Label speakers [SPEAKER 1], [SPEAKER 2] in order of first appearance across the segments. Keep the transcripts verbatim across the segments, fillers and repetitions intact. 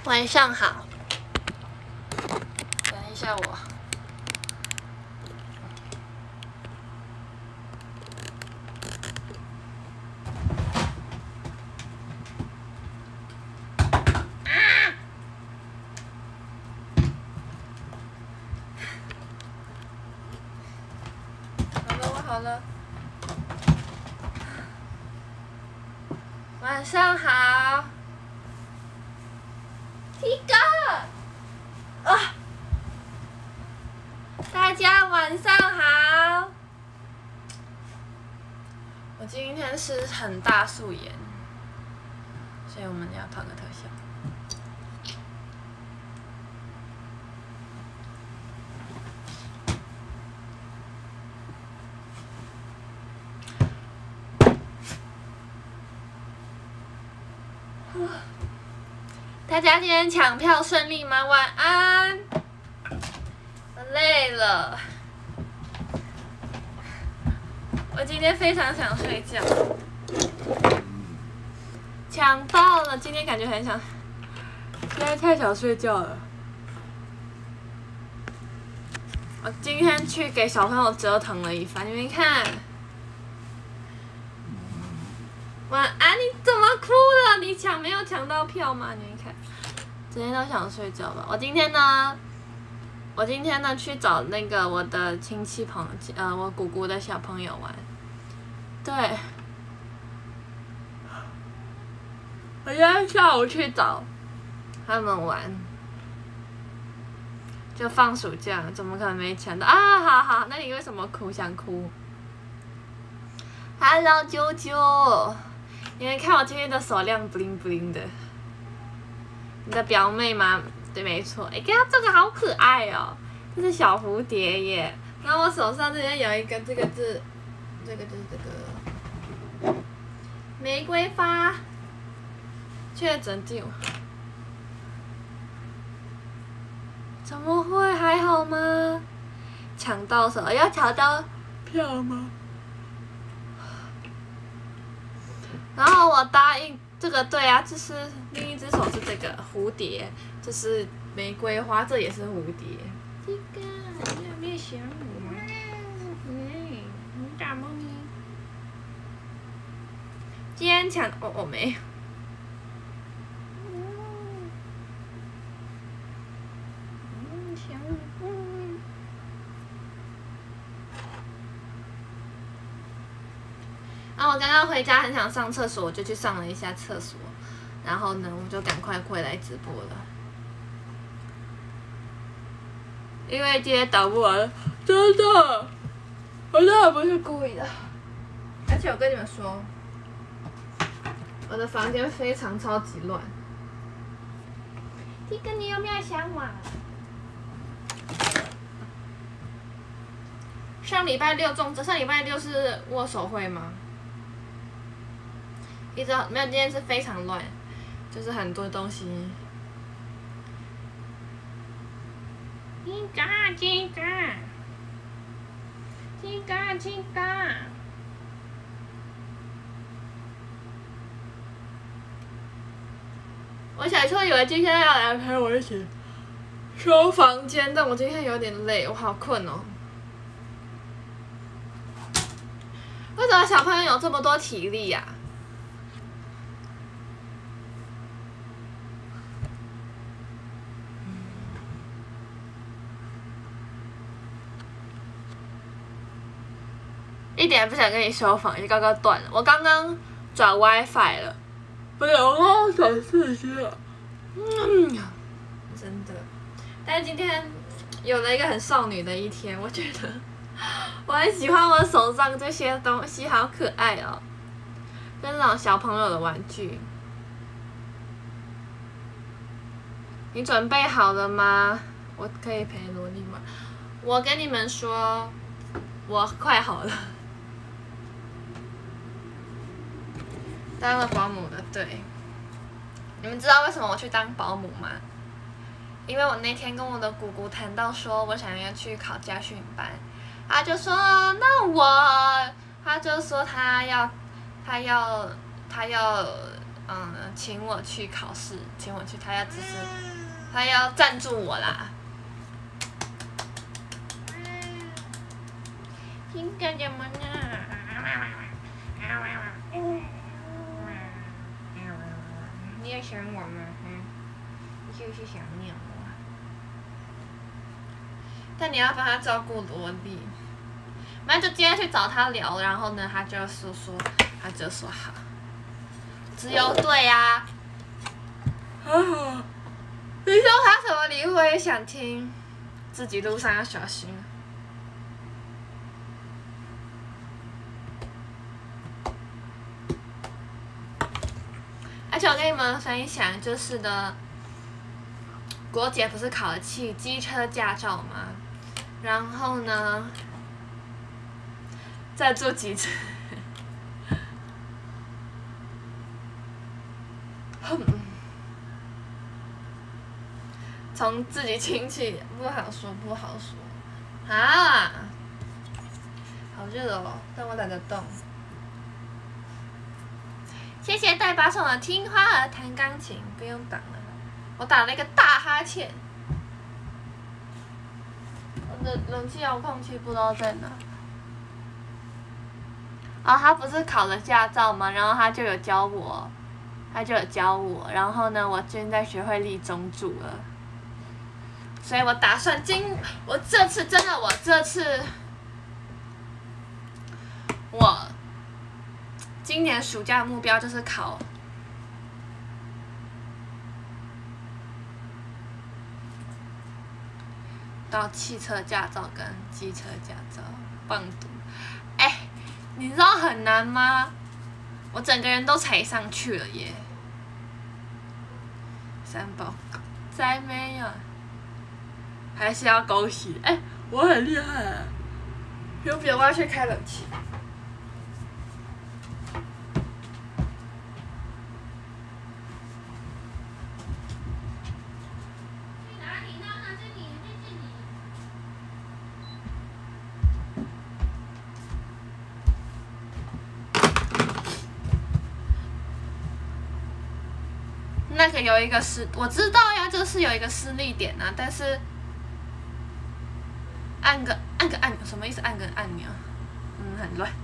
[SPEAKER 1] 晚上好。等一下我。好了，我好了。晚上好。T 哥，啊，大家晚上好。我今天是很大素颜，所以我们要套个特效。大家今天抢票顺利吗？晚安。我累了，我今天非常想睡觉。抢到了，今天感觉很想，现在太想睡觉了。我今天去给小朋友折腾了一番，你们看。晚安，你怎么哭了？你抢没有抢到票吗？你们看。今天都想睡觉了。我今天呢，我今天呢去找那个我的亲戚朋友，呃，我姑姑的小朋友玩。对。我今天下午去找他们玩，就放暑假，怎么可能没抢到啊？好好，那你为什么哭？想哭 ？Hello， 啾啾，你们看我今天的手亮 bling bling 的。你的表妹吗？对，没错。哎，看它这个好可爱哦，这是小蝴蝶耶。然后我手上这边有一个，这个是，这个就是这个玫瑰花，确诊进。怎么会？还好吗？抢到手，要抢到票吗？然后我答应。这个对啊，就是另一只手是这个蝴蝶，这是玫瑰花，这也是蝴蝶。这个你有没有想我？嗯，你打猫咪。今天抢哦哦没有。嗯，想嗯。然后我刚刚回家很想上厕所，我就去上了一下厕所，然后呢，我就赶快回来直播了，因为今天导不完，真的，我真的不是故意的，而且我跟你们说，我的房间非常超级乱。T哥，你有没有想我？上礼拜六中，上礼拜六是握手会吗？一直没有，今天是非常乱，就是很多东西。金嘎金嘎，金嘎金嘎。我小时候以为今天要来陪我一起收房间，但我今天有点累，我好困哦。为什么小朋友有这么多体力呀、啊？一点也不想跟你收房，就刚刚断了。我刚刚转 WiFi 了，不是，我刚刚转四 G 了。嗯，真的。但是今天有了一个很少女的一天，我觉得我很喜欢我手上这些东西，好可爱哦，跟那种小朋友的玩具。你准备好了吗？我可以陪萝莉吗？我跟你们说，我快好了。当了保姆的，对。你们知道为什么我去当保姆吗？因为我那天跟我的姑姑谈到说，我想要去考家训班，她就说那我，她就说她要，她要，她要嗯，请我去考试，请我去，他要只是，他要赞助我啦。你干什么呢？你也想我吗？嗯，你是不是想念我？但你要帮他照顾萝莉。那就今天去找他聊，然后呢，他就说说，他就说好。自由队呀、啊。啊！你说他什么礼物我也想听，自己路上要小心。而且我跟你们分享，就是呢，国姐不是考了汽机车驾照吗？然后呢，再做几次。从自己亲戚不好说不好说，啊，好热哦，但我懒得动。谢谢带把手的听花儿弹钢琴，不用挡了，我打了一个大哈欠。我的冷气遥控器不知道在哪。啊，他不是考了驾照吗？然后他就有教我，他就有教我，然后呢，我现在学会立中柱了。所以我打算今我这次真的我这次我今年暑假的目标就是考到汽车驾照跟机车驾照棒读。哎、欸，你知道很难吗？我整个人都踩上去了耶！三宝再没有。还是要狗洗，哎、欸，我很厉害啊！有别我要去开冷气。去哪里呢？这里，这里。那个有一个施，我知道呀，就是有一个施力点啊，但是。按个按个按钮什么意思？按个按钮，嗯，很乱。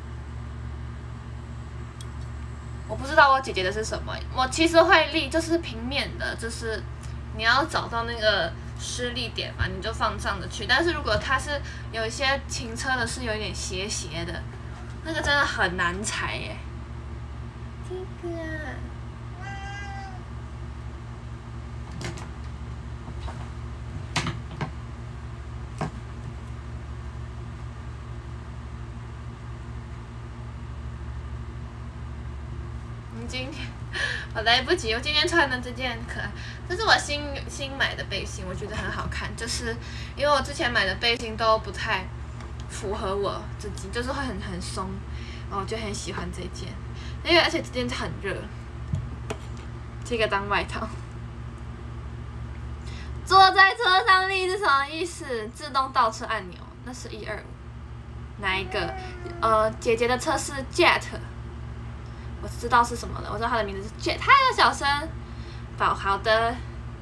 [SPEAKER 1] 我不知道我姐姐的是什么。我其实会立，就是平面的，就是你要找到那个施力点嘛，你就放上的去。但是如果它是有一些停车的是有一点斜斜的，那个真的很难踩耶。这个、啊。今天我来不及，我今天穿的这件很可爱，这是我新新买的背心，我觉得很好看。就是因为我之前买的背心都不太符合我自己，就是会很很松，然后我就很喜欢这件，因为而且这件很热，这个当外套。坐在车上立是什么意思？自动倒车按钮，那是一二五，哪一个？呃，姐姐的车是 Jet。我知道是什么了，我知道他的名字是 Jet， 他的小声，宝好的。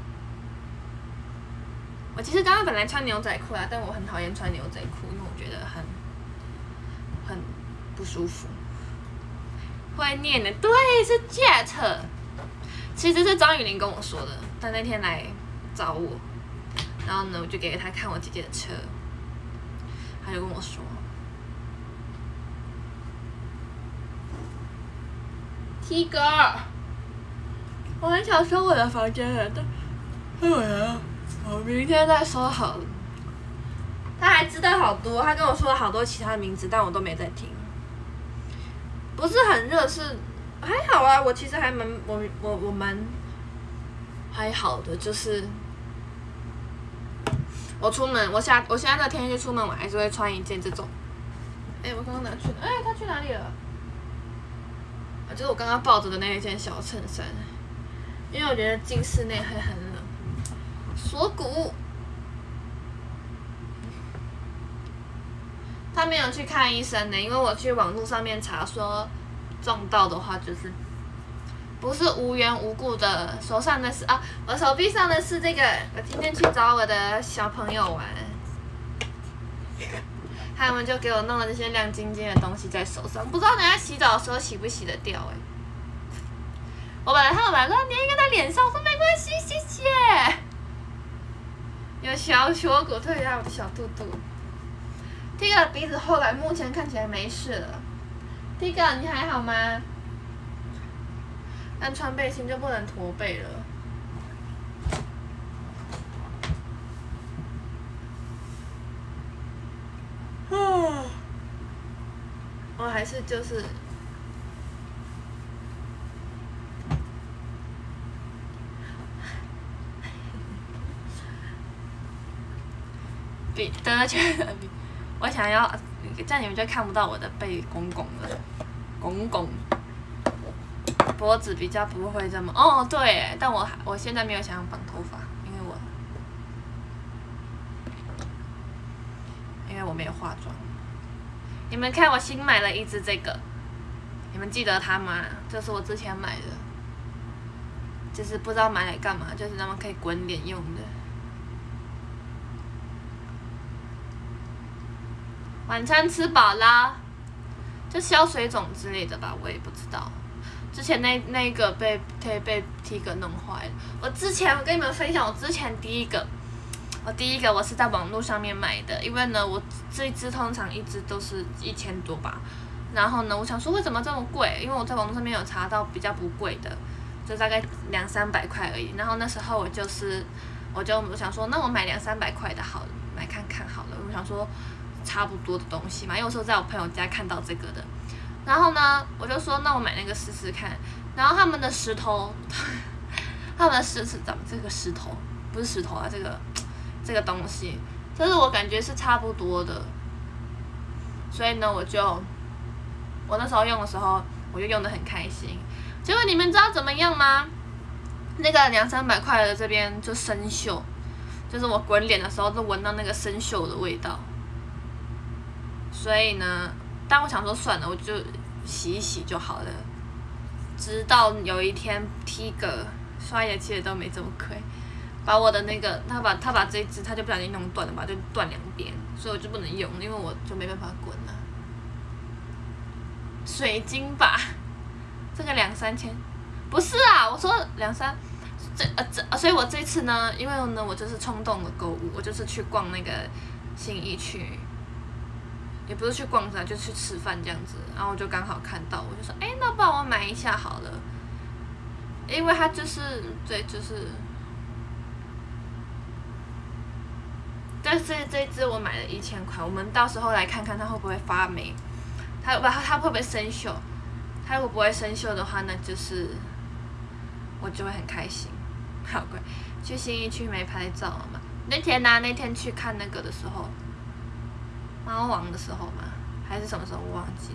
[SPEAKER 1] 我其实刚刚本来穿牛仔裤啊，但我很讨厌穿牛仔裤，因为我觉得很很不舒服。会念的，对，是 Jet。其实是张雨玲跟我说的，她那天来找我，然后呢，我就给她看我姐姐的车，她就跟我说。T 哥，我很想收我的房间了，但我呀，我明天再收好了。他还知道好多，他跟我说了好多其他的名字，但我都没在听。不是很热，是还好啊。我其实还蛮我我我蛮还好的，就是我出门，我下我现在这天气出门，我还是会穿一件这种。哎、欸，我刚刚拿去了，哎、欸，他去哪里了？就是我刚刚抱着的那一件小衬衫，因为我觉得进室内会很冷。锁骨，他没有去看医生呢，因为我去网络上面查说，撞到的话就是不是无缘无故的。手上的是啊，我手臂上的是这个，我今天去找我的小朋友玩，他们就给我弄了这些亮晶晶的东西在手上，不知道人家洗澡的时候洗不洗得掉哎、欸。我本来他们本来说粘一个在脸上，我说没关系，谢谢。有小球骨推一下我的小肚肚。这个鼻子后来目前看起来没事了。这个你还好吗？但穿背心就不能驼背了。嗯，我还是就是。比得圈的比，我想要这样你们就看不到我的背拱拱了，拱拱。脖子比较不会这么哦，对，但我我现在没有想要绑头发，因为我因为我没有化妆。你们看，我新买了一只这个，你们记得它吗？这是我之前买的，就是不知道买来干嘛，就是他们可以滚脸用的。晚餐吃饱啦，就消水肿之类的吧，我也不知道。之前那那个被被被 T 哥弄坏了。我之前我跟你们分享，我之前第一个，我第一个我是在网络上面买的，因为呢我这一支通常一支都是一千多吧，然后呢我想说为什么这么贵？因为我在网络上面有查到比较不贵的，就大概两三百块而已。然后那时候我就是我就我想说，那我买两三百块的好了，买看看好了。我想说差不多的东西嘛，因为我是在我朋友家看到这个的。然后呢，我就说那我买那个试试看。然后他们的石头，他们的石是怎么这个石头不是石头啊，这个这个东西，就是我感觉是差不多的。所以呢，我就我那时候用的时候，我就用得很开心。结果你们知道怎么样吗？那个两三百块的这边就生锈，就是我滚脸的时候都闻到那个生锈的味道。所以呢。但我想说算了，我就洗一洗就好了。直到有一天 ，T 哥刷牙其实都没这么亏，把我的那个他把他把这一支他就不小心弄断了吧，就断两边，所以我就不能用，因为我就没办法滚了。水晶吧，这个两三千，不是啊，我说两三，这呃这，所以我这次呢，因为呢我就是冲动的购物，我就是去逛那个信义区。也不是去逛展，就去吃饭这样子，然后我就刚好看到，我就说，哎、欸，那帮我买一下好了，因为它就是对，就是，但是这一支我买了一千块，我们到时候来看看它会不会发霉，它不它会不会生锈，它如果不会生锈的话，那就是我就会很开心，好贵，去信义区没拍照嘛？那天呢、啊，那天去看那个的时候。猫王的时候吗？还是什么时候？我忘记了。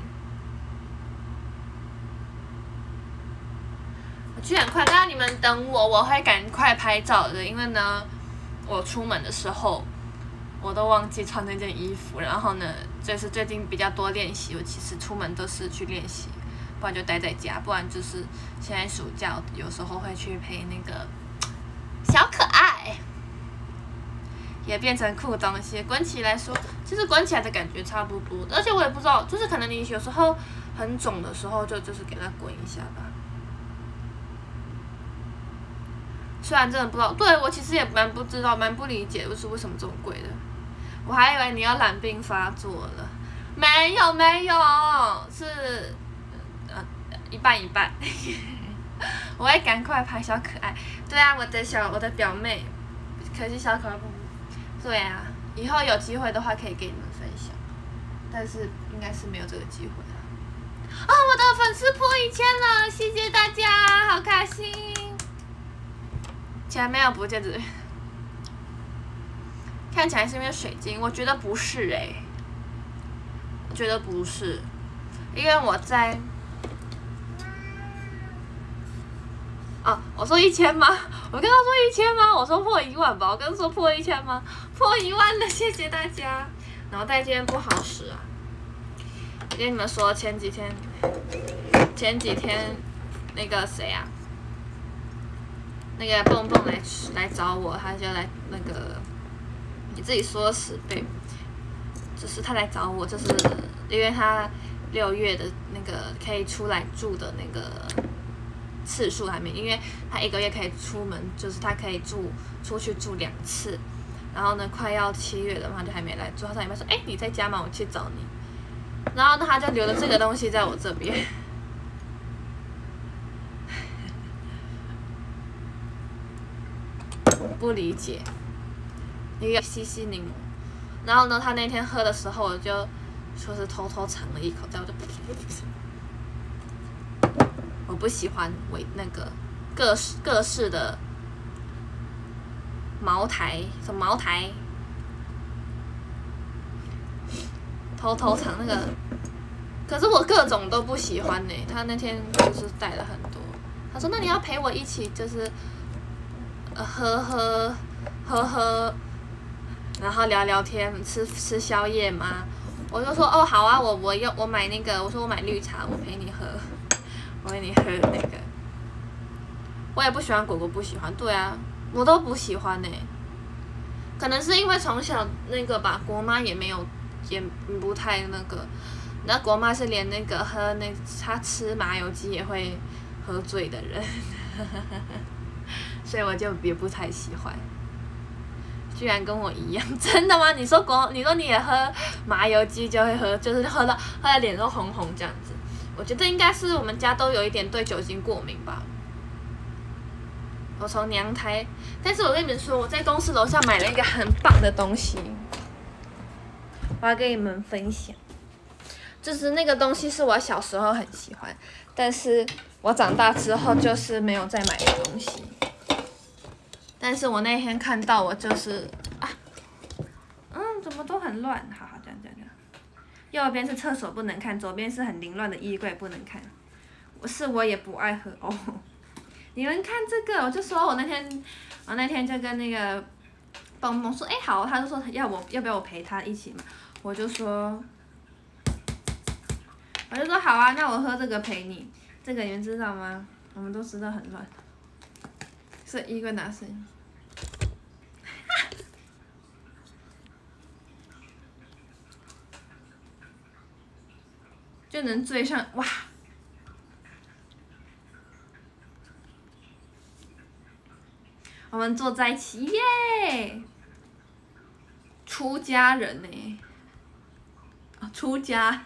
[SPEAKER 1] 我去很快，刚刚你们等我，我会赶快拍照的，因为呢，我出门的时候我都忘记穿那件衣服，然后呢，这是最近比较多练习，我其实出门都是去练习，不然就待在家，不然就是现在暑假有时候会去陪那个小可爱。也变成酷东西，滚起来说，其实滚起来的感觉差不多，而且我也不知道，就是可能你有时候很肿的时候就，就就是给它滚一下吧。虽然真的不知道，对我其实也蛮不知道，蛮不理解，就是为什么这么贵的。我还以为你要染病发作了，没有没有，是呃一半一半。我会赶快拍小可爱，对啊，我的小我的表妹，可惜小可爱不。对啊，以后有机会的话可以给你们分享，但是应该是没有这个机会了。啊、哦，我的粉丝破一千了，谢谢大家，好开心！前面有不见子，看起来是因为水晶，我觉得不是哎、欸，我觉得不是，因为我在。啊，我说一千吗？我跟他说一千吗？我说破一万吧，我刚说破一千吗？破一万了，谢谢大家。然后但今天不好使啊，我跟你们说，前几天，前几天那个谁啊， 那个蹦蹦来来找我，他就来那个，你自己说十倍，就是他来找我，就是因为他六月的那个可以出来住的那个次数还没，因为他一个月可以出门，就是他可以住出去住两次，然后呢，快要七月了嘛，就还没来住。他上礼拜说，哎、欸，你在家吗？我去找你。然后呢，他就留了这个东西在我这边。不理解，一个西西柠檬。然后呢，他那天喝的时候，我就说是偷偷尝了一口，再我就，我不喜欢为那个各式各式的茅台，什么茅台，偷偷尝那个，可是我各种都不喜欢呢、欸。他那天就是带了很多，他说那你要陪我一起就是。呃，喝喝喝喝，然后聊聊天，吃吃宵夜吗？我就说哦好啊，我我用我买那个，我说我买绿茶，我陪你喝，我陪你喝那个。我也不喜欢果果，不喜欢，对啊，我都不喜欢呢、欸。可能是因为从小那个吧，国妈也没有，也不太那个。那国妈是连那个喝那她吃麻油鸡也会喝醉的人。所以我就也不太喜欢，居然跟我一样，真的吗？你说国，你说你也喝麻油鸡就会喝，就是喝到喝到脸都红红这样子。我觉得应该是我们家都有一点对酒精过敏吧。我从娘胎，但是我跟你们说，我在公司楼下买了一个很棒的东西，我要跟你们分享。就是那个东西是我小时候很喜欢，但是我长大之后就是没有再买的东西。但是我那天看到，我就是啊，嗯，怎么都很乱，好好这样这样这样。右边是厕所不能看，左边是很凌乱的衣柜不能看。我是我也不爱喝哦。你们看这个，我就说我那天，我那天就跟那个蹦蹦说，哎、欸、好，他就说要我要不要我陪他一起嘛，我就说，我就说好啊，那我喝这个陪你。这个你们知道吗？我们都知道很乱。是衣柜拿声音。就能追上哇！我们坐在一起耶！出家人呢、欸？啊，出家！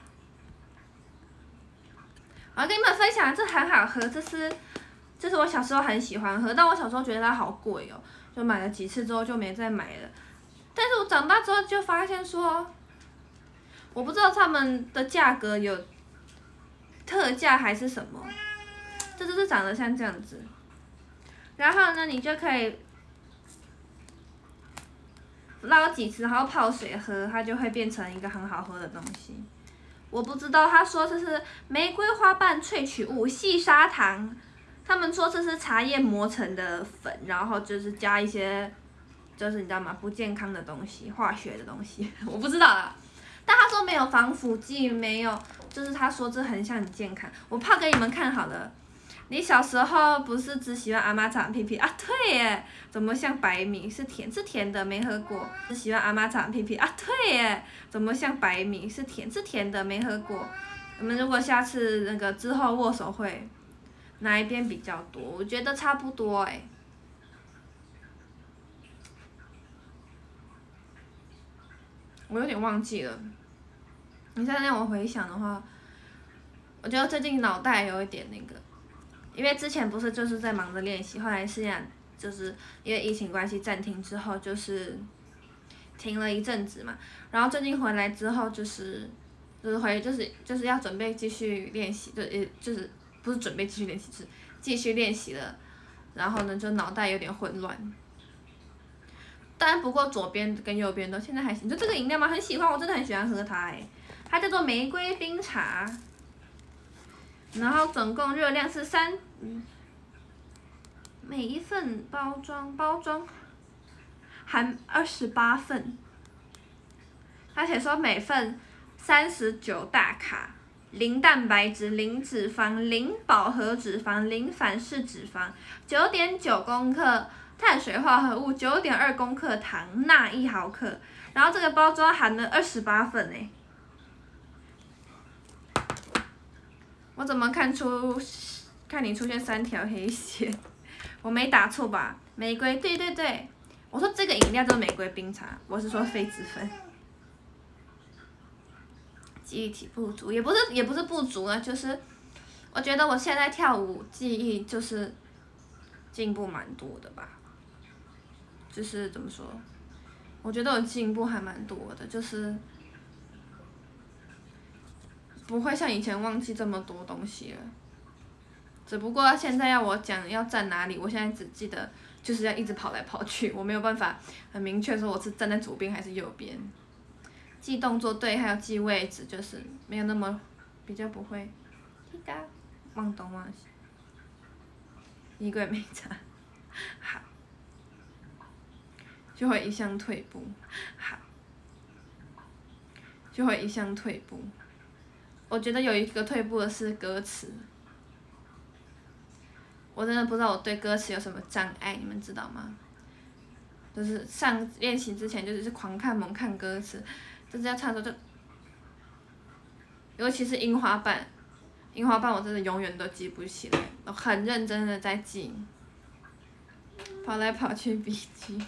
[SPEAKER 1] 我要跟你们分享，这很好喝，这是，这是我小时候很喜欢喝，但我小时候觉得它好贵哦，就买了几次之后就没再买了。但是我长大之后就发现说，我不知道他们的价格有特价还是什么，这就是长得像这样子。然后呢，你就可以捞几次，然后泡水喝，它就会变成一个很好喝的东西。我不知道，他说这是玫瑰花瓣萃取物、细砂糖，他们说这是茶叶磨成的粉，然后就是加一些，就是你知道吗？不健康的东西，化学的东西，我不知道啦。但他说没有防腐剂，没有，就是他说这很像很健康。我泡给你们看好了。你小时候不是只喜欢阿妈长屁屁啊？对耶，怎么像白米？是甜，是甜的，没喝过。只喜欢阿妈长屁屁啊？对耶，怎么像白米？是甜，是甜的，没喝过。我们如果下次那个之后握手会，哪一边比较多？我觉得差不多哎。我有点忘记了。你现在让我回想的话，我觉得最近脑袋有一点那个。因为之前不是就是在忙着练习，后来是这样，就是因为疫情关系暂停之后，就是停了一阵子嘛。然后最近回来之后，就是就是回就是就是要准备继续练习，就也就是不是准备继续练习，是继续练习了。然后呢，就脑袋有点混乱。但不过左边跟右边都现在还行。就这个饮料嘛，很喜欢，我真的很喜欢喝它哎，它叫做玫瑰冰茶。然后总共热量是三，嗯，每一份包装包装含二十八份，而且说每份三十九大卡，
[SPEAKER 2] 零蛋白质、零脂肪、零饱和脂肪、零反式脂肪，九点九公克碳水化合物，九点二公克糖，钠一毫克。然后这个包装含了二十八份诶。我怎么看出看你出现三条黑线？我没打错吧？玫瑰，对对对，我说这个饮料就是玫瑰冰茶，我是说非脂粉。记忆体不足，也不是也不是不足啊，就是我觉得我现在跳舞记忆就是进步蛮多的吧，就是怎么说，我觉得我进步还蛮多的，就是不会像以前忘记这么多东西了。只不过现在要我讲要站哪里，我现在只记得就是要一直跑来跑去，我没有办法很明确说我是站在左边还是右边。记动作对，还有记位置，就是没有那么比较不会，忘东忘西。衣柜没查，好，就会一项退步，好，就会一项退步。我觉得有一个退步的是歌词，我真的不知道我对歌词有什么障碍，你们知道吗？就是上练习之前就是狂看猛看歌词。就是要唱的时候就，尤其是樱花瓣，樱花瓣我真的永远都记不起来，我很认真的在记，跑来跑去笔记。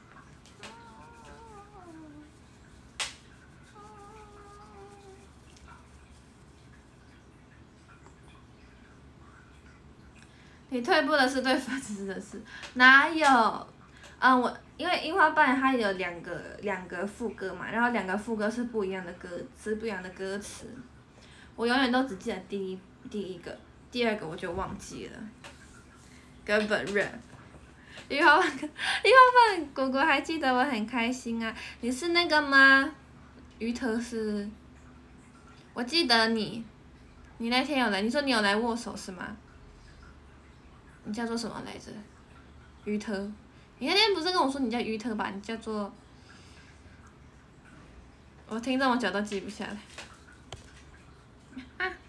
[SPEAKER 2] 你退步的是对粉丝的事，哪有？嗯，我因为樱花瓣它有两个两个副歌嘛，然后两个副歌是不一样的歌，是不一样的歌词。我永远都只记得第一第一个，第二个我就忘记了，根本 rap。樱花瓣，樱花瓣，果果还记得我很开心啊！你是那个吗？鱼头是，我记得你，你那天有来，你说你有来握手是吗？你叫做什么来着？鱼头。你那天不是跟我说你叫鱼特吧？你叫做……我听这么久都记不下来。啊！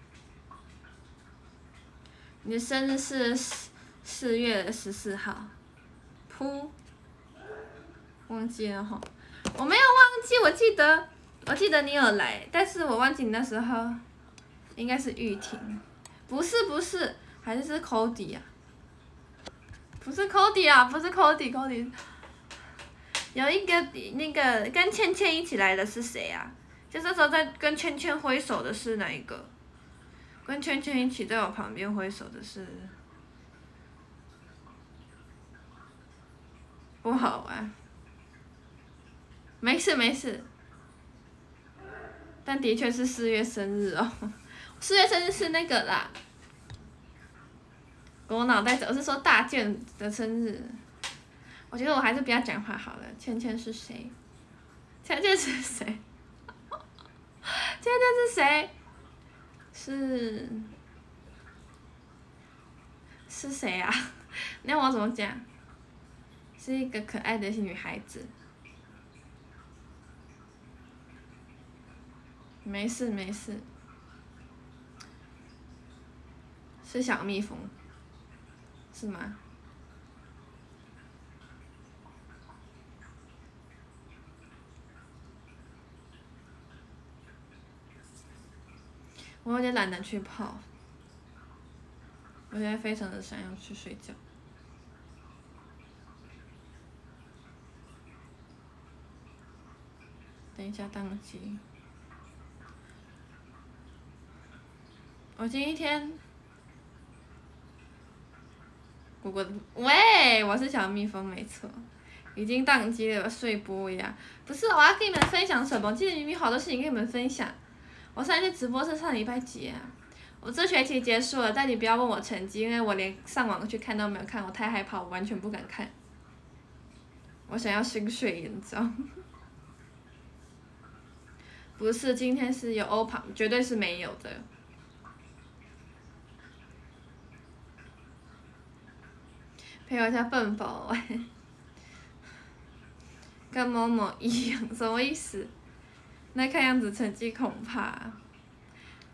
[SPEAKER 2] 你的生日是四四月十四号。噗！忘记了吼，我没有忘记，我记得，我记得你有来，但是我忘记你那时候，应该是玉婷，不是不是，还是是 Cody 啊。不是 Cody 啊，不是 Cody，Cody， 有一个那个跟倩倩一起来的是谁啊？就那时候在跟倩倩挥手的是哪一个？跟倩倩一起在我旁边挥手的是，不好玩。没事没事，但的确是四月生日哦，四月生日是那个啦。我脑袋，我是说大健的生日，我觉得我还是不要讲话好了。倩倩是谁？倩倩是谁？倩倩是谁？是是谁啊？那我怎么讲？是一个可爱的女孩子。没事没事，是小蜜蜂。是吗？我有点懒得去泡，我现在非常的想要去睡觉。等一下宕机。我今天。果果，喂，我是小蜜蜂，没错，已经宕机了，睡播呀。不是，我要跟你们分享什么？今天明明好多事情跟你们分享。我上一次直播是上礼拜几啊？我这学期结束了，但你不要问我成绩，因为我连上网去看都没有看，我太害怕，我完全不敢看。我想要心碎，你知道？不是，今天是有欧旁，绝对是没有的。陪我家笨宝玩，跟某某一样，什么意思？那看样子成绩恐怕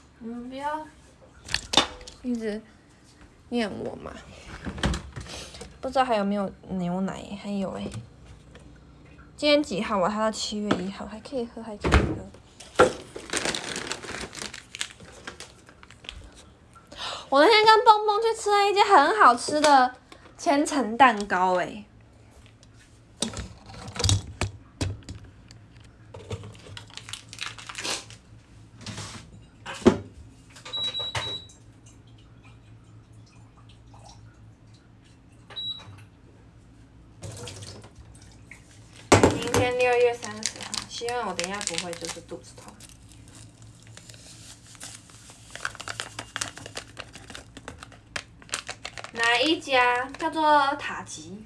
[SPEAKER 2] 你们不要一直念我嘛。不知道还有没有牛奶？还有哎、欸，今天几号啊？它到七月一号，还可以喝，还可以喝。我那天跟蹦蹦去吃了一间很好吃的千层蛋糕哎、欸。六月三十号，希望我等一下不会就是肚子痛。哪一家？叫做塔吉。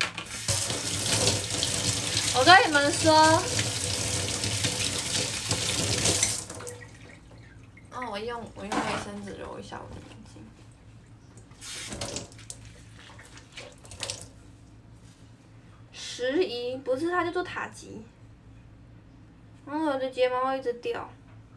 [SPEAKER 2] 我跟你们说，哦，我用我用卫生纸揉一下我的眼睛。时宜不是，它叫做塔吉。然后我的睫毛会一直掉。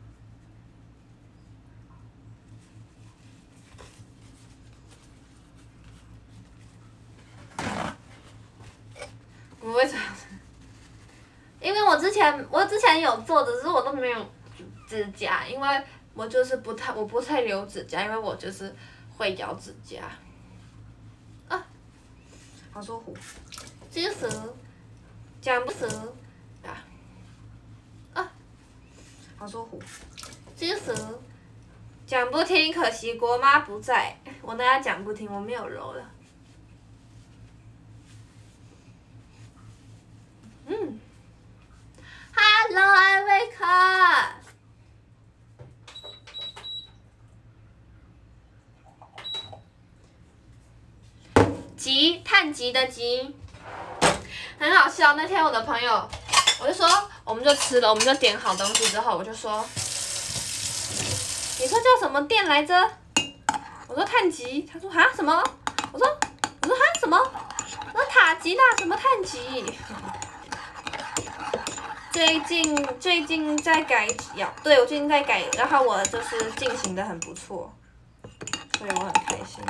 [SPEAKER 2] 我为啥？因为我之前我之前有做，只是我都没有指甲，因为我就是不太我不太留指甲，因为我就是会咬指甲。啊，好舒服。结舌，讲不舌，啊，啊，好舒服。结舌，讲不听，可惜国妈不在，我等下讲不听，我没有揉了。嗯 ，Hello Erica。极碳极的极，很好笑。那天我的朋友，我就说，我们就吃了，我们就点好东西之后，我就说，你说叫什么店来着？我说碳极，他说哈什么？我说我说哈什么？我说塔吉啦，什么碳极？最近最近在改咬，对我最近在改，然后我就是进行的很不错，所以我很开心。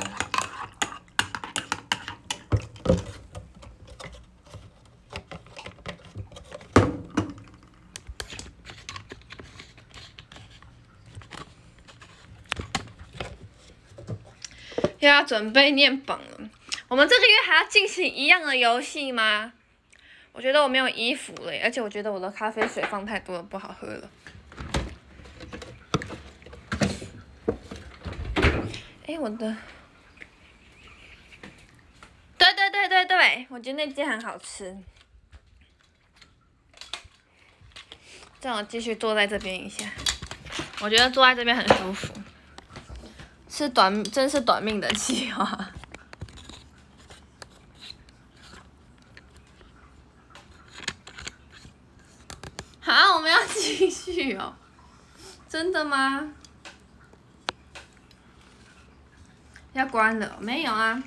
[SPEAKER 2] 又要准备念榜了，我们这个月还要进行一样的游戏吗？我觉得我没有衣服了，而且我觉得我的咖啡水放太多了，不好喝了。哎，我的，对对对对对，我觉得那间很好吃。这样我继续坐在这边一下，我觉得坐在这边很舒服。是短，真是短命的计划。好，我们要继续哦。真的吗？要关了？没有啊。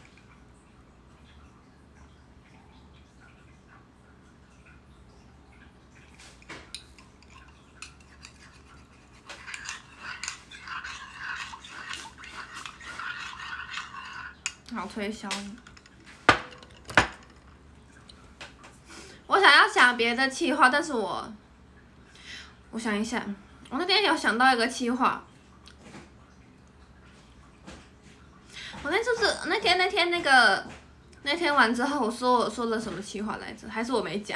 [SPEAKER 2] 好推销。我想要想别的企划，但是我，我想一下，我那天有想到一个企划。我那就是那天那天那个那天完之后，我说我说了什么企划来着？还是我没讲？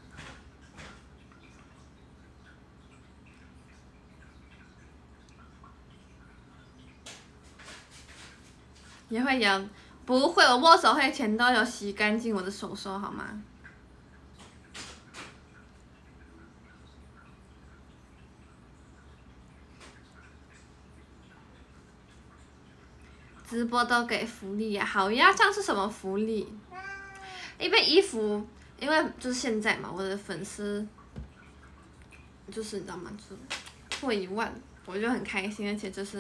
[SPEAKER 2] 也会有。不会，我握手会前都有洗干净我的手手，好吗？直播都给福利呀、啊，好呀，像是什么福利？因为衣服，因为就是现在嘛，我的粉丝就是你知道吗？就是破一万，我就很开心，而且就是。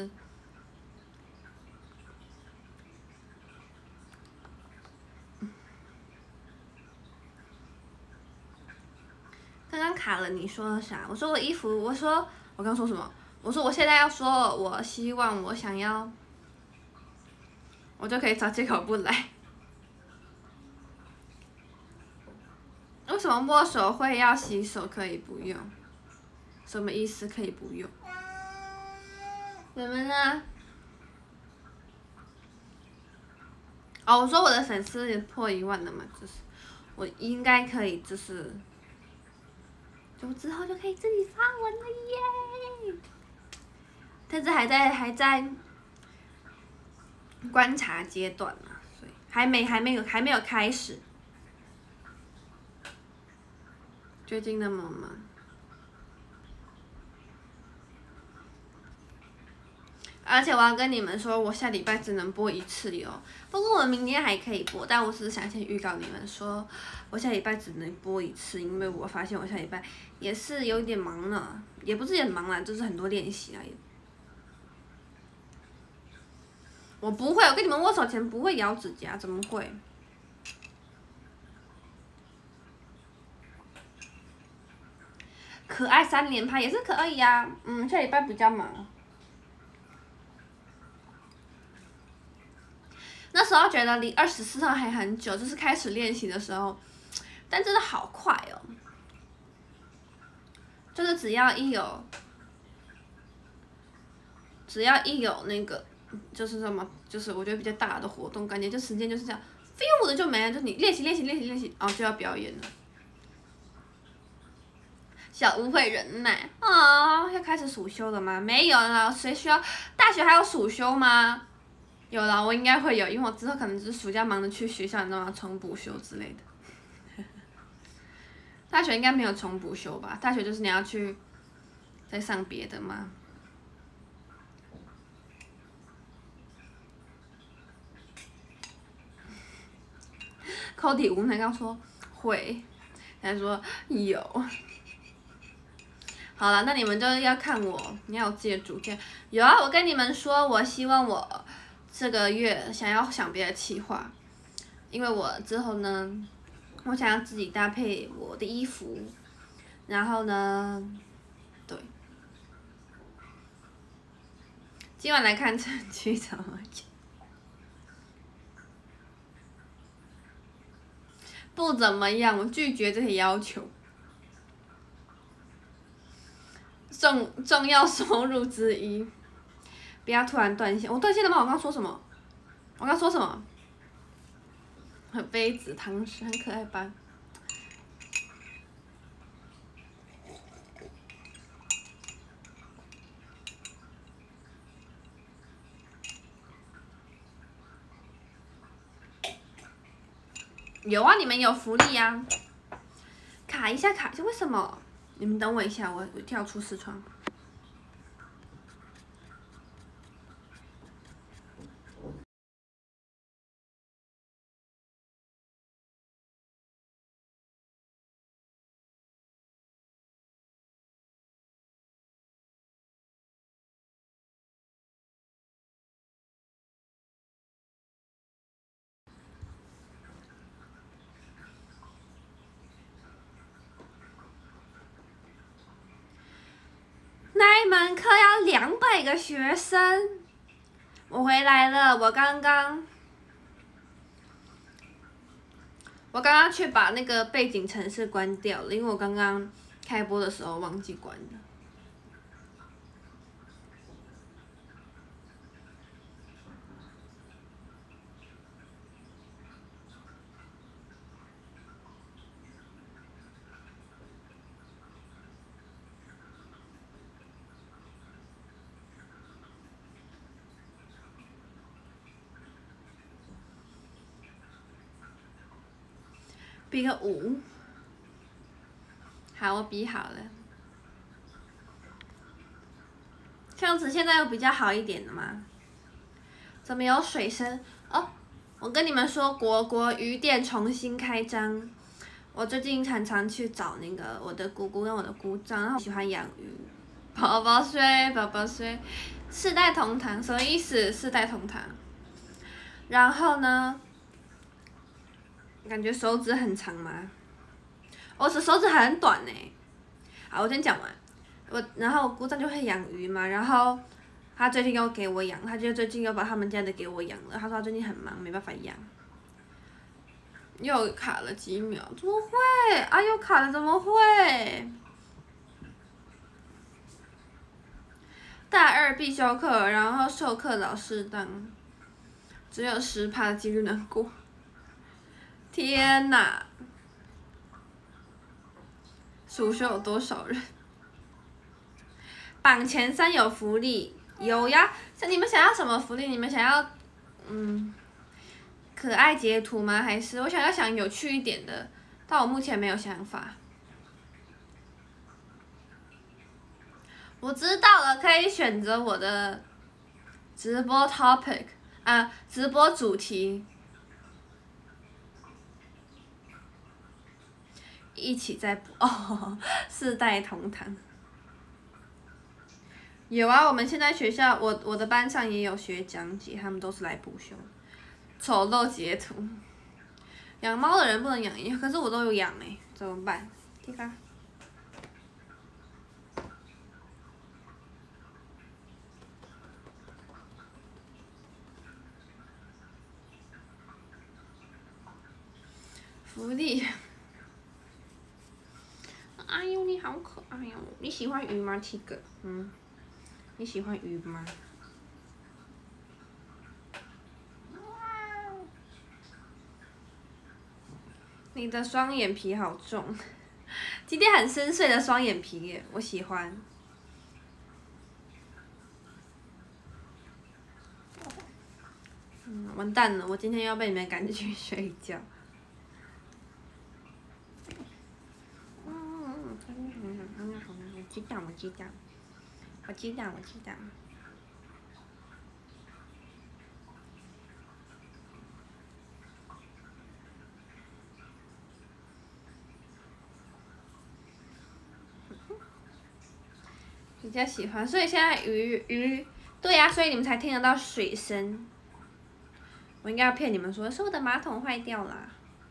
[SPEAKER 2] 刚刚卡了，你说啥？我说我衣服，我说我刚说什么？ 我说我现在要说，我希望我想要，我就可以找借口不来。为什么握手会要洗手可以不用？什么意思？可以不用？你们呢？哦，我说我的粉丝也破一万了嘛，就是我应该可以，就是就之后就可以自己发文了耶！但是还在还在观察阶段嘛，所以还没还没有还没有开始。最近那么忙，而且我要跟你们说，我下礼拜只能播一次哟。不过我明天还可以播，但我只是想先预告你们说，我下礼拜只能播一次，因为我发现我下礼拜也是有点忙了，也不是很忙啦，就是很多练习啊。我不会，我跟你们握手前不会咬指甲，怎么会？可爱三连拍也是可以呀、啊，嗯，下礼拜比较忙。那时候觉得离二十四号还很久，就是开始练习的时候，但真的好快哦！就是只要一有，只要一有那个，就是什么，就是我觉得比较大的活动，感觉就时间就是这样，飞舞的就没了，就你练习练习练习练习，然后就要表演了。小误会忍耐啊、哦！要开始暑修了吗？没有啦，谁需要？大学还有暑修吗？有啦，我应该会有，因为我之后可能就是暑假忙着去学校，你知道吗？重补修之类的。大学应该没有重补修吧？大学就是你要去再上别的吗？Cody 无奈刚说会，他说有。好了，那你们就要看我，你要有自己的主见。有啊，我跟你们说，我希望我这个月想要想别的企划，因为我之后呢，我想要自己搭配我的衣服，然后呢，对，今晚来看成绩怎么样？不怎么样，我拒绝这些要求。重重要收入之一，不要突然断线。我断线了吗？我刚说什么？我刚说什么？杯子、汤匙，很可爱吧？有啊，你们有福利啊！卡一下，卡一下，为什么？你们等我一下，我我跳出视窗。那一门课要两百个学生，我回来了，我刚刚，我刚刚去把那个背景程式关掉了，因为我刚刚开播的时候忘记关了。比个五，好，我比好了。这样子现在有比较好一点了吗？怎么有水声？哦，我跟你们说，国国鱼店重新开张。我最近常常去找那个我的姑姑跟我的姑丈，然后喜欢养鱼。宝宝睡，宝宝睡，世代同堂什么意思？世代同堂。然后呢？感觉手指很长吗？我的手指很短呢。好，我先讲完。 我然后我姑丈就会养鱼嘛，然后他最近又给我养，他就最近又把他们家的给我养了。他说他最近很忙，没办法养。又卡了几秒，怎么会？啊，又卡了，怎么会？大二必修课，然后授课老师当，只有十趴的几率能过。天哪！暑修有多少人？榜前三有福利，有呀。像你们想要什么福利？你们想要，嗯，可爱截图吗？还是我想要想有趣一点的？但我目前没有想法。我知道了，可以选择我的直播 topic 啊，直播主题，一起在播哦，四代同堂。有啊，我们现在学校，我我的班上也有学讲解，他们都是来补修。丑陋截图，养猫的人不能养，可是我都有养哎、欸，怎么办？这个。福利。哎呦，你好可爱哟！你喜欢鱼吗 ，Tiger？ 嗯，你喜欢鱼吗？你的双眼皮好重，今天很深邃的双眼皮耶，我喜欢。嗯，完蛋了，我今天要被你们赶去睡觉。我知道，我知道，我知道，我知道。比较喜欢，所以现在鱼鱼，对呀、啊，所以你们才听得到水声。我应该要骗你们说，是我的马桶坏掉了。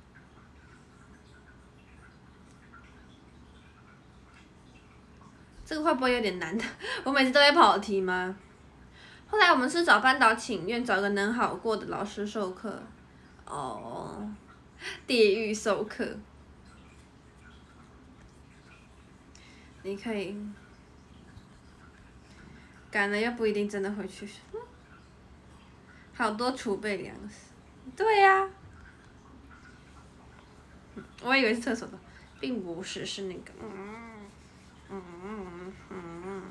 [SPEAKER 2] 这个会不会有点难的？我每次都会跑题吗？后来我们是找班导请愿，找个能好过的老师授课。哦，地狱授课。你可以。赶了又不一定真的会去。好多储备粮食。对呀、啊。我以为是厕所的，并不是，是那个，嗯，嗯嗯嗯。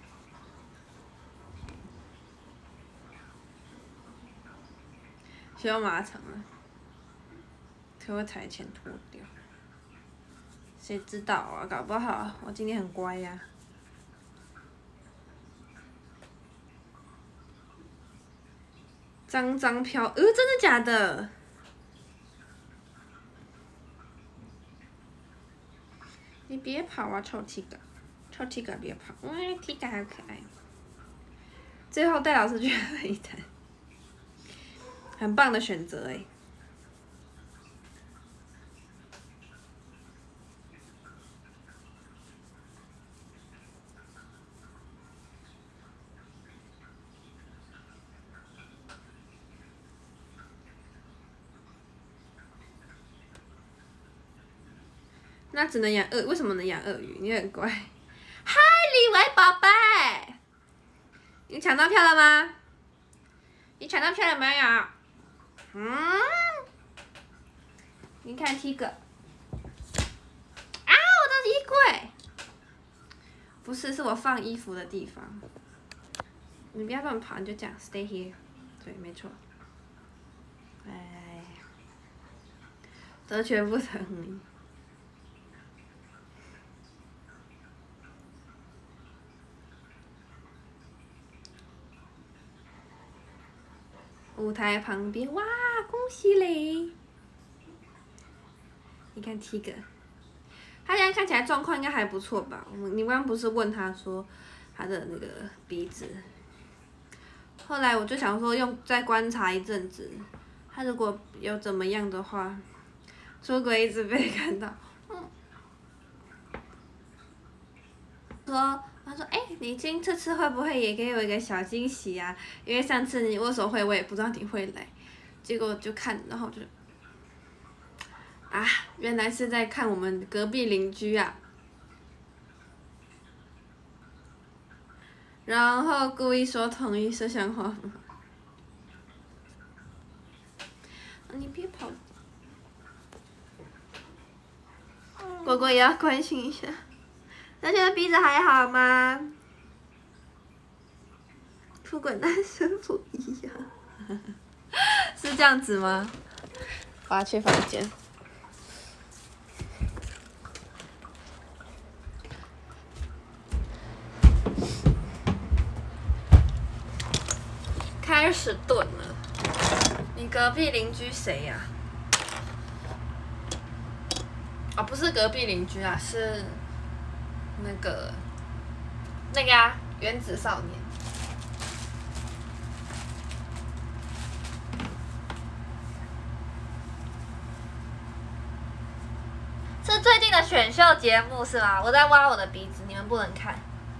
[SPEAKER 2] 需要马场了，脱台前脱掉。谁知道啊？搞不好我今天很乖呀、啊。脏脏飘，呃，真的假的？你别跑啊，臭 Tiger， 臭 Tiger 别跑，哇 ，Tiger 好可爱。最后带老师去了一台，很棒的选择哎。那只能养鳄，为什么能养鳄鱼？你很乖。嗨，李维宝贝，你抢到票了吗？你抢到票了没有？嗯？你看 Tiger。啊！我的衣柜。不是，是我放衣服的地方。你不要乱跑，你就这样 stay here。对，没错。哎，得权不得名。舞台旁边，哇，恭喜嘞！你看 Tiger， 他现在看起来状况应该还不错吧？我你刚刚不是问他说他的那个鼻子？后来我就想说用再观察一阵子，他如果有怎么样的话，出轨一直被看到，嗯，说他说：“哎、欸，你今这次会不会也给我一个小惊喜啊？因为上次你握手会我也不知道你会来，结果就看，然后就啊，原来是在看我们隔壁邻居啊。”然后故意说同一摄像话。你别跑。果果也要关心一下。大家的鼻子还好吗？不管男生不一样。是这样子吗？我要去房间。开始炖了。你隔壁邻居谁呀、啊？哦，不是隔壁邻居啊，是那个那个呀、啊，原子少年。是最近的选秀节目是吗？我在挖我的鼻子，你们不能看。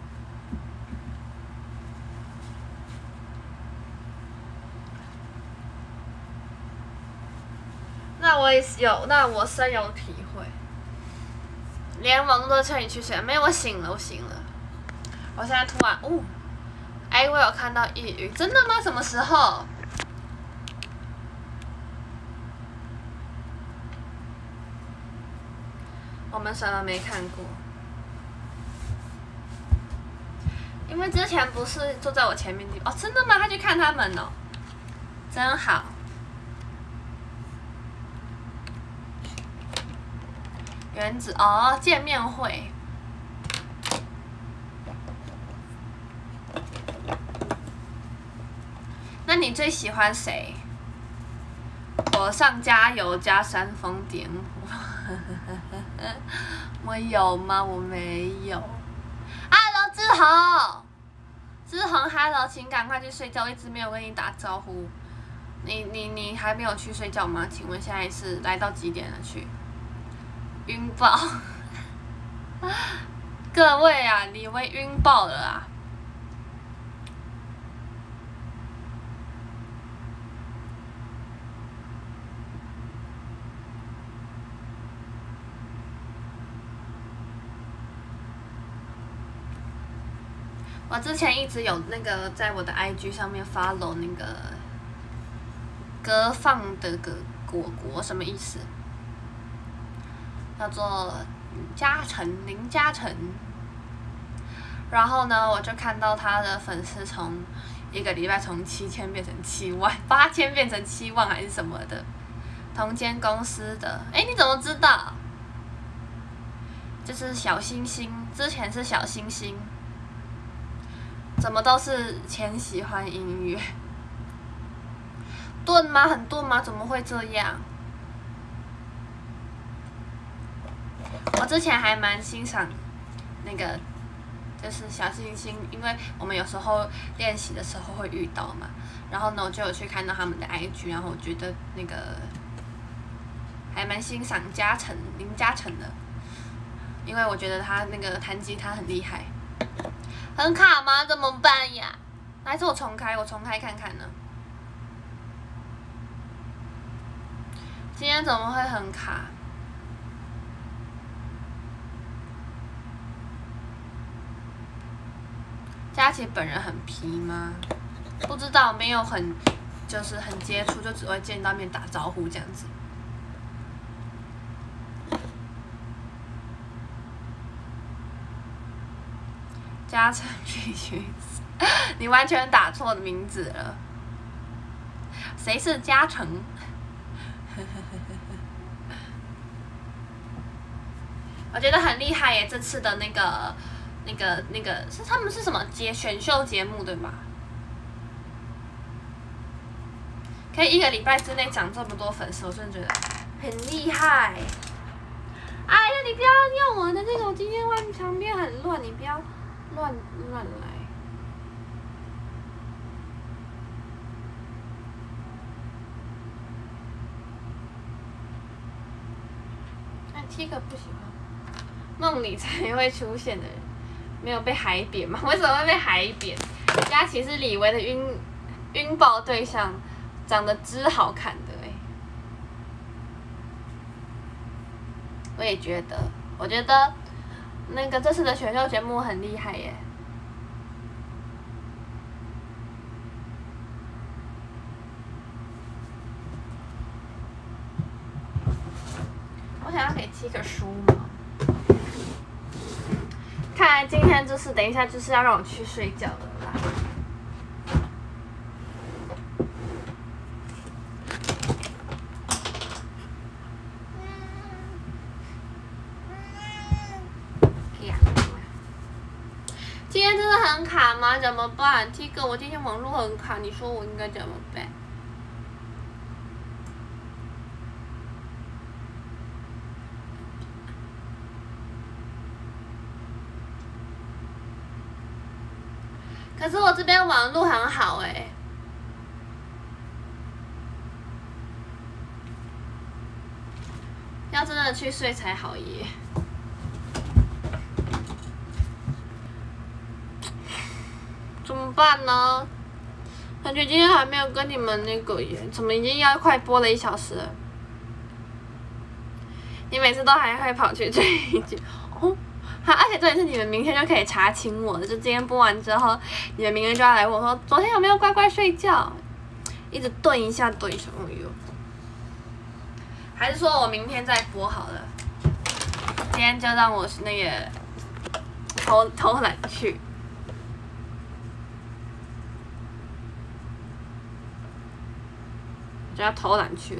[SPEAKER 2] 那我也有，那我深有体会。连王都劝你去睡，没有，我醒了，我醒了。我现在突然，哦，哎，我有看到抑郁，真的吗？什么时候？我们什么没看过？因为之前不是坐在我前面的哦，真的吗？他去看他们哦，真好。原子哦，见面会。那你最喜欢谁？火上加油加煽风点火。我有吗？我没有。Hello， 志宏，志宏 ，Hello， 请赶快去睡觉，一直没有跟你打招呼。你你你还没有去睡觉吗？请问现在是来到几点了？去？晕爆！各位啊，李威晕爆了啊！我之前一直有那个在我的 I G 上面 follow 那个歌放的个果果什么意思？叫做嘉诚林嘉诚。然后呢，我就看到他的粉丝从一个礼拜从七千变成七万，八千变成七万还是什么的，同间公司的。哎，你怎么知道？就是小星星，之前是小星星。怎么都是前喜欢音乐，钝吗？很钝吗？怎么会这样？我之前还蛮欣赏那个，就是小星星，因为我们有时候练习的时候会遇到嘛，然后呢，我就有去看到他们的 I G， 然后我觉得那个还蛮欣赏嘉诚林嘉诚的，因为我觉得他那个弹吉他很厉害。很卡吗？怎么办呀？还是我重开？我重开看看呢。今天怎么会很卡？佳琪本人很皮吗？不知道，没有很，就是很接触，就只会见到面打招呼这样子。嘉诚必须，你完全打错名字了。谁是嘉诚？我觉得很厉害耶！这次的那个、那个、那个是他们是什么节选秀节目对吧？可以一个礼拜之内涨这么多粉丝，我真的觉得很厉害。哎呀，你不要用我的这个，我今天外面旁边很乱，你不要。乱乱来！那 T 个不喜欢，梦里才会出现的人，
[SPEAKER 1] 没有被海扁吗？为什么会被海扁？佳琪是李维的晕晕爆对象，长得之好看的哎、欸。我也觉得，我觉得那个这次的选秀节目很厉害耶。我想要可以寄个书吗？看来今天就是等一下就是要让我去睡觉了啦。今天真的很卡吗？怎么办 ？T 哥，我今天网络很卡，你说我应该怎么办？可是我这边网络很好哎、欸，要真的去睡才好耶。怎么办呢？感觉今天还没有跟你们那个耶，怎么已经要快播了一小时了？你每次都还会跑去追一句哦。好，而且重点是你们明天就可以查清我了，就今天播完之后，你们明天就要来问我说昨天有没有乖乖睡觉，一直顿一下顿一下，哎呦，还是说我明天再播好了，今天就让我那个偷偷懒去，就要偷懒去了。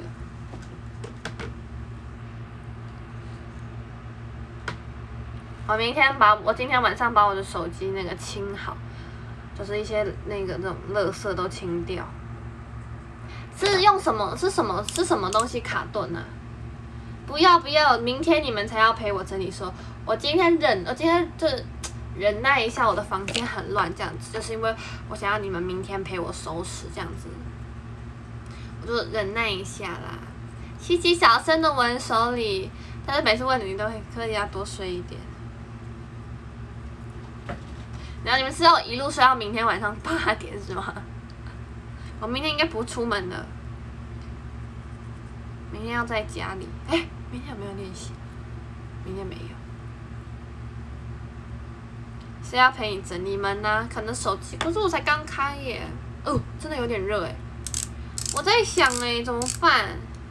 [SPEAKER 1] 我明天把我今天晚上把我的手机那个清好，就是一些那个那种垃圾都清掉。是用什么？是什么？是什么东西卡顿呢、啊？不要不要，明天你们才要陪我整理说。我今天忍，我今天就忍耐一下我的房间很乱这样子，就是因为我想要你们明天陪我收拾这样子，我就忍耐一下啦。琪琪小声的闻手里，但是每次问你，你都会可以要多睡一点。然后你们是要一路睡到明天晚上八点是吗？我明天应该不出门了，明天要在家里。哎、欸，明天有没有练习？明天没有。谁要陪你整理门呢、啊？可能手机，可是我才刚开耶。哦，真的有点热哎。我在想哎，怎么办？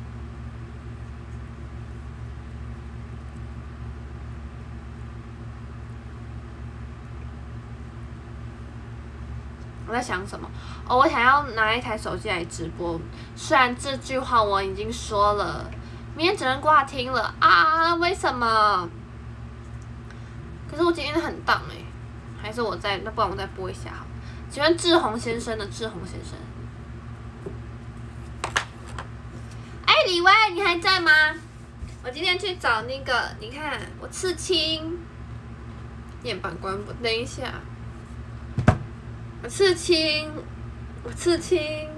[SPEAKER 1] 我在想什么？哦，我想要拿一台手机来直播。虽然这句话我已经说了，明天只能挂听了啊！为什么？可是我今天很荡哎、欸，还是我再那不然我再播一下好。喜欢志宏先生的志宏先生。哎、欸，李威，你还在吗？我今天去找那个，你看我刺青，面板关不？等一下。我刺青，我刺青。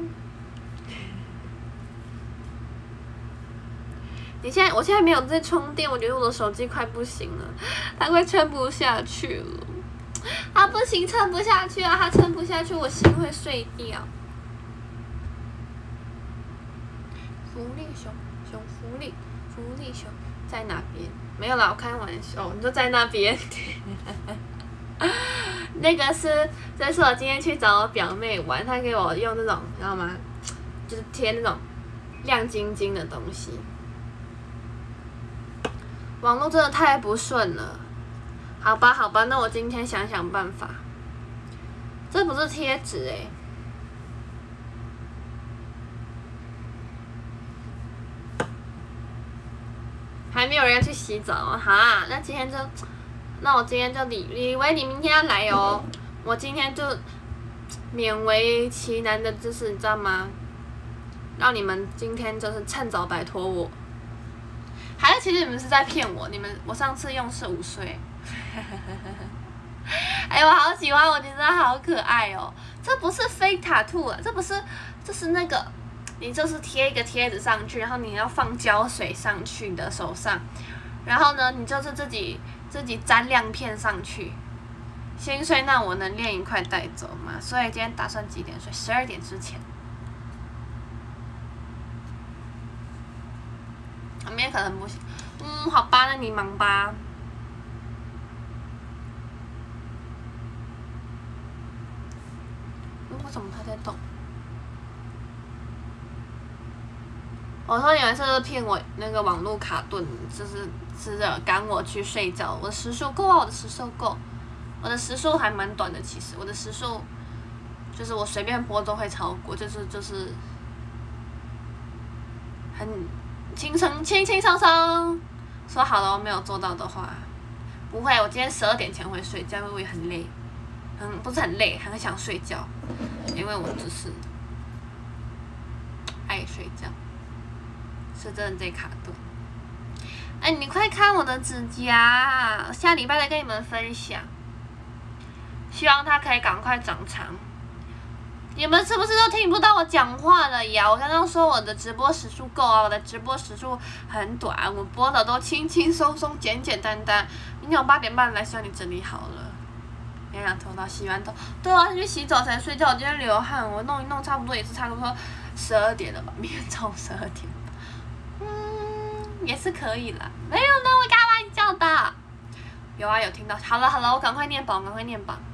[SPEAKER 1] 你现在，我现在没有在充电，我觉得我的手机快不行了，它快撑不下去了。它不行，撑不下去啊！它撑不下去，我心会碎掉。福利熊，熊福利，福利熊在哪边？没有啦，我开玩笑，你就在那边。那个是，这是我今天去找我表妹玩，她给我用那种，你知道吗？就是贴那种亮晶晶的东西。网络真的太不顺了，好吧，好吧，那我今天想想办法。这不是贴纸哎，还没有人去洗澡啊！哈，那今天就。那我今天就李李维，你明天要来哦。我今天就勉为其难的，就是你知道吗？让你们今天就是趁早摆脱我。还是其实你们是在骗我？你们我上次用是五岁。哎，我好喜欢，我觉得好可爱哦。这不是 fake tattoo 啊，这不是，这是那个，你就是贴一个贴纸上去，然后你要放胶水上去你的手上，然后呢，你就是自己。自己沾亮片上去， 先睡，那我能练一块带走吗？所以今天打算几点睡？十二点之前。明天可能不行。嗯，好吧，那你忙吧。为什么他在动？我说你们是不是骗我？那个网络卡顿，就是是的赶我去睡觉。我的时数够啊，我的时数够。我的时数还蛮短的，其实我的时数就是我随便播都会超过，就是就是很轻松轻轻松松。说好了，我没有做到的话，不会，我今天十二点前会睡觉，因为我也很累，很不是很累，很想睡觉，因为我就是爱睡觉，是真的在卡顿。哎，你快看我的指甲，下礼拜再跟你们分享。希望它可以赶快长长。你们是不是都听不到我讲话了呀？我刚刚说我的直播时数够啊，我的直播时数很短，我播的都轻轻松松、简简单单。明天我八点半来，希望你整理好了。两两头到洗完头，对啊，去洗澡才睡觉。我今天流汗，我弄一弄，差不多也是差不多十二点了吧？明天中午十二点。嗯，也是可以啦。没有呢，我开玩笑的。有啊，有听到。好了好了，我赶快念榜，赶快念榜。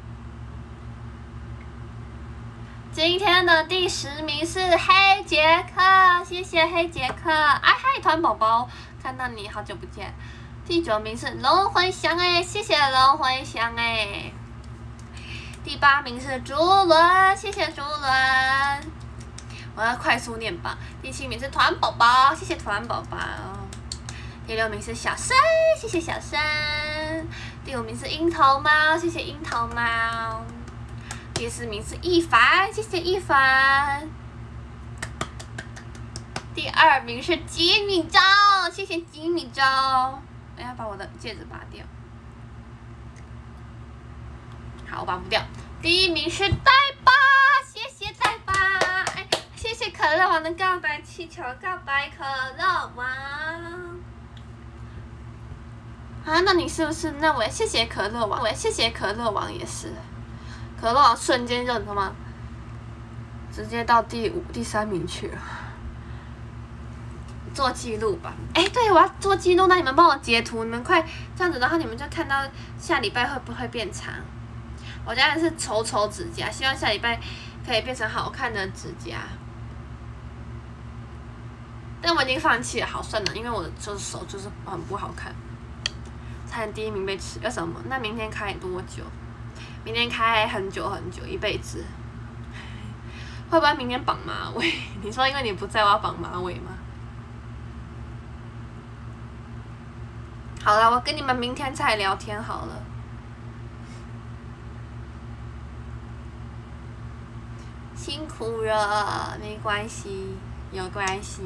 [SPEAKER 1] 今天的第十名是黑杰克，谢谢黑杰克，哎嗨团宝宝，看到你好久不见。第九名是龙魂香哎，谢谢龙魂香哎。第八名是竹轮，谢谢竹轮。我要快速念榜。第七名是团宝宝，谢谢团宝宝。第六名是小生，谢谢小生。第五名是樱桃猫，谢谢樱桃猫。第四名是一凡，谢谢一凡。第二名是吉米周，谢谢吉米周。哎呀，把我的戒指拔掉。好，我拔不掉。第一名是呆吧，谢谢呆吧。哎，谢谢可乐王的告白气球，告白可乐王。啊，那你是不是那位？谢谢可乐王，喂，谢谢可乐王也是。可乐王瞬间就你知道吗？直接到第五、第三名去了。做记录吧，哎，对，我要做记录，那你们帮我截图，你们快这样子，然后你们就看到下礼拜会不会变长。我家的是丑丑指甲，希望下礼拜可以变成好看的指甲。但我已经放弃了，好算了，因为我的就是手就是很不好看。差点第一名被吃，要什么？那明天开多久？明天开很久很久，一辈子。会不会明天绑马尾？你说因为你不在，我要绑马尾吗？好了，我跟你们明天再聊天好了。辛苦了，没关系，有关系。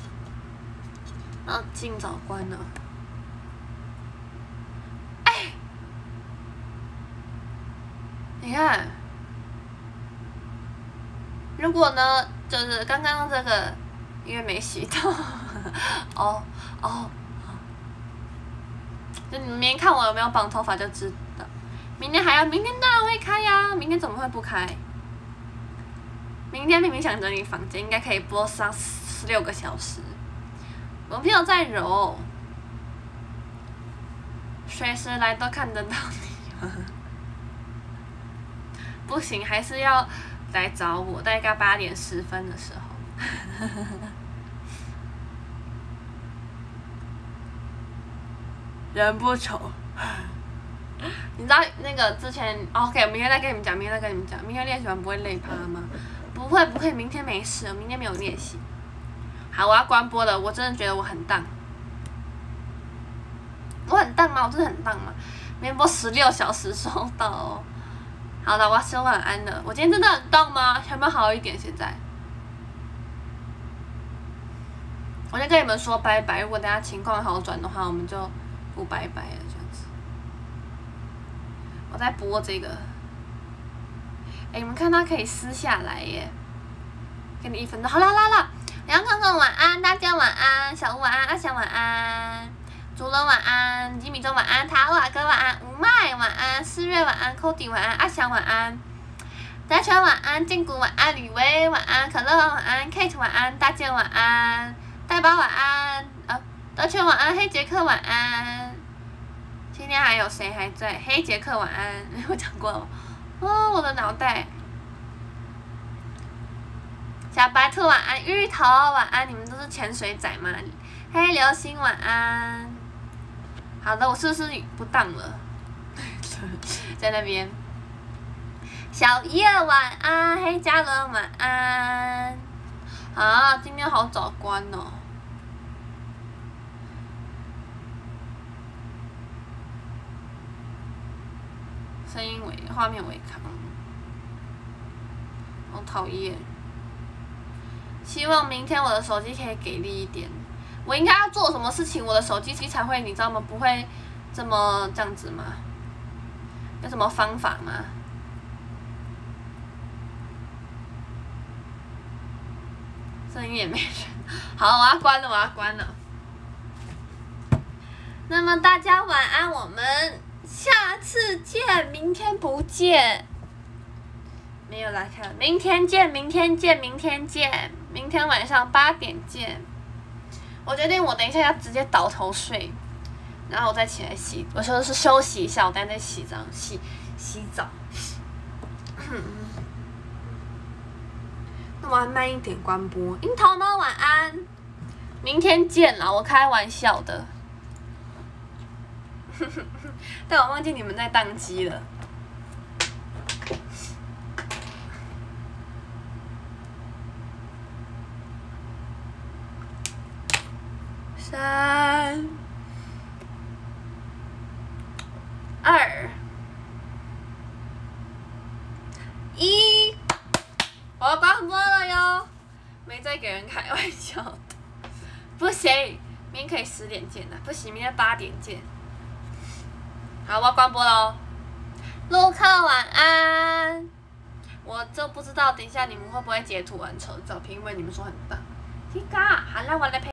[SPEAKER 1] 那尽早关了。哎，你看，如果呢，就是刚刚这个，因为没洗到，哦哦。就你们明天看我有没有绑头发就知道。明天还要，明天当然会开呀、啊，明天怎么会不开？明天明明想整理房间，应该可以播上十六个小时。我没有在揉，随时来都看得到你。不行，还是要来找我，大概八点十分的时候。人不丑，你知道那个之前 ，OK， 明天再跟你们讲，明天再跟你们讲，明天练习完不会累趴吗？不会不会，明天没事，我明天没有练习。好，我要关播了，我真的觉得我很荡，我很荡吗？我真的很荡吗？明天播十六小时收到哦。好了，我要说晚安了。我今天真的很荡吗？有没有好一点？现在？我先跟你们说拜拜，如果等下情况好转的话，我们就。不拜拜了，这样子。我在播这个，哎、欸，你们看它可以撕下来耶。给你一分钟，好啦好啦好啦。梁康康晚安，大家晚安，小吴晚安，阿翔晚安，竹轮晚安，吉米周晚安，塔瓦哥晚安，吴麦晚晚安，思月晚安 ，Cody 晚安，阿翔晚安，大全晚安，建谷晚安，吕薇晚安，可乐晚安 ，Kate 晚安，大健晚安，大宝晚安，啊，大全晚安，黑杰克晚安。今天还有谁还在？黑杰克晚安，我讲过了吗？哦，我的脑袋。小白兔晚安，芋头晚安，你们都是潜水仔吗？黑流星晚安。好的，我是不是不当了？在那边。小叶晚安，黑嘉伦晚安。啊，今天好早关哦。声音违，画面违抗，好讨厌。希望明天我的手机可以给力一点。我应该要做什么事情，我的手机才会，你知道吗？不会这么这样子吗？有什么方法吗？声音也没人。好，我要关了，我要关了。那么大家晚安，我们下次见，明天不见。没有来看，明天见，明天见，明天见，明天晚上八点见。我决定，我等一下要直接倒头睡，然后我再起来洗。我说的是休息一下，我等下再洗澡，洗洗澡。那我要慢一点关播。樱桃猫晚安，明天见啦！我开玩笑的。但我忘记你们在宕机了。三、二、一，我要关播了哟！没再给人开玩笑的，不行，明天可以十点见的，不行，明天八点见。好，我要关播喽。陆克晚安，我就不知道等一下你们会不会截图完丑的照片，因为你们说很棒。Tika，好啦，我来陪。